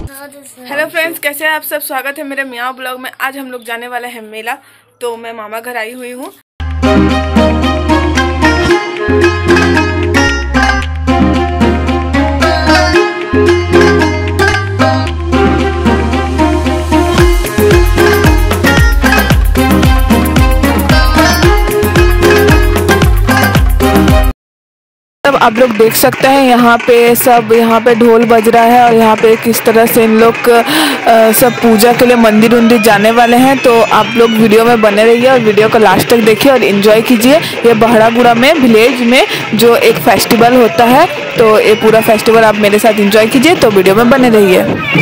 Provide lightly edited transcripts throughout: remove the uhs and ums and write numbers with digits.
Hello friends, कैसे हैं आप सब। स्वागत है मेरे मियाँ ब्लॉग में। आज हम लोग जाने वाले हैं मेला, तो मैं मामा घर आई हुई हूँ। आप लोग देख सकते हैं यहाँ पे ढोल बज रहा है और यहाँ पे किस तरह से इन लोग सब पूजा के लिए मंदिर उंदिर जाने वाले हैं। तो आप लोग वीडियो में बने रहिए और वीडियो को लास्ट तक देखिए और एंजॉय कीजिए। ये बहरागोड़ा में विलेज में जो एक फेस्टिवल होता है, तो ये पूरा फेस्टिवल आप मेरे साथ एंजॉय कीजिए, तो वीडियो में बने रहिए।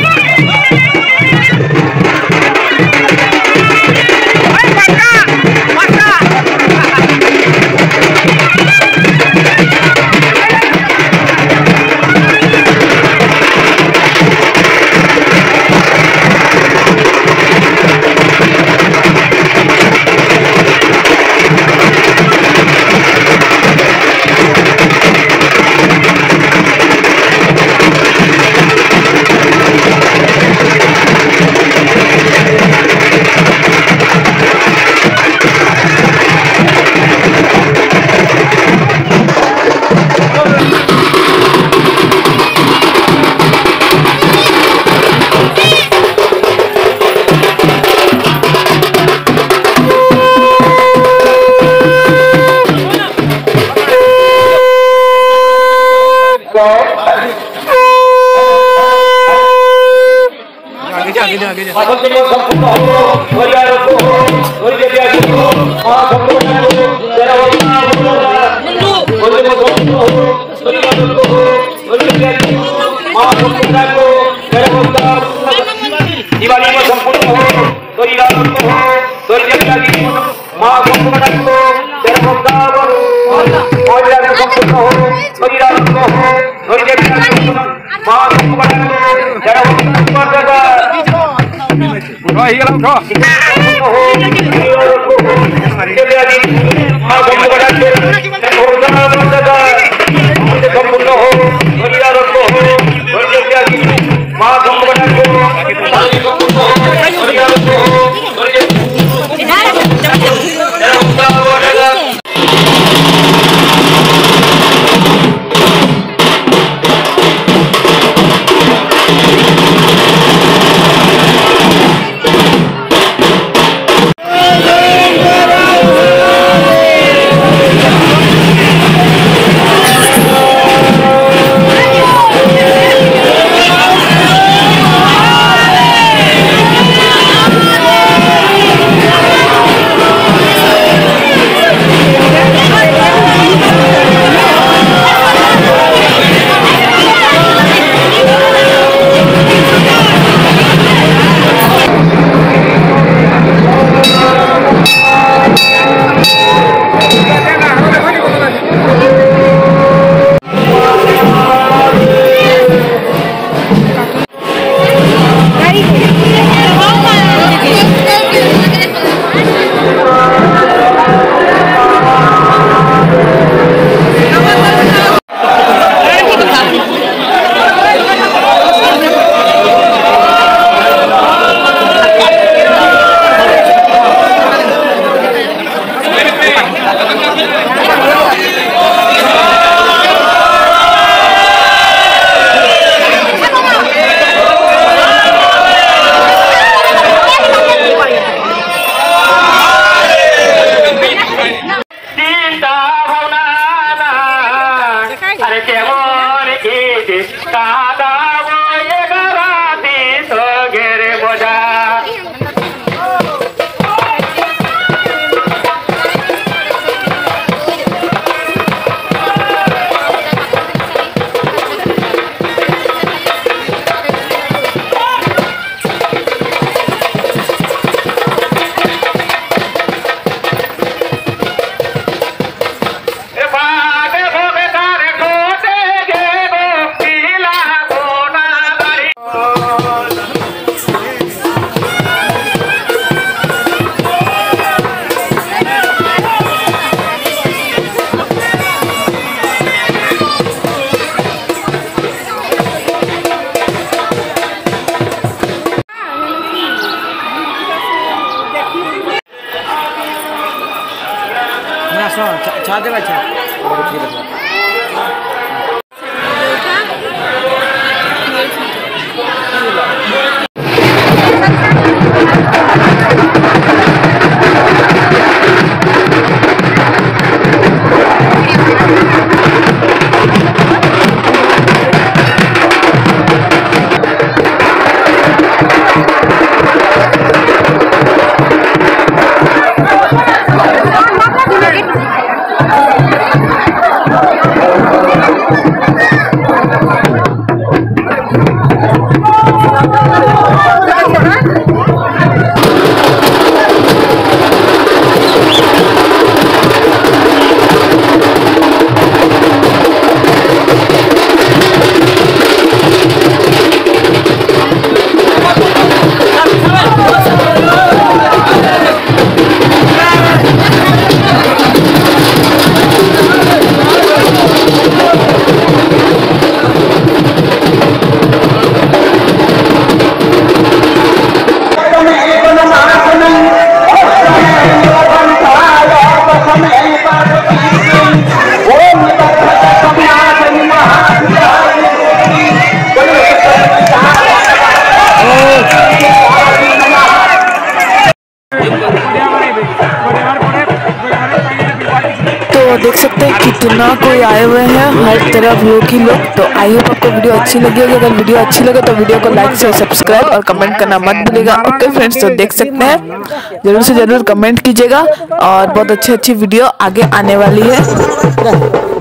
दिवाली में संपूर्ण हो तो तो देख सकते हैं कितना कोई आए हुए हैं, हर तरफ लोग ही लोग। तो आई होप आपको वीडियो अच्छी लगी होगी। अगर वीडियो अच्छी लगे तो वीडियो को लाइक शेयर सब्सक्राइब और कमेंट करना मत भूलिएगा। ओके फ्रेंड्स, तो देख सकते हैं, जरूर से जरूर कमेंट कीजिएगा और बहुत अच्छी वीडियो आगे आने वाली है।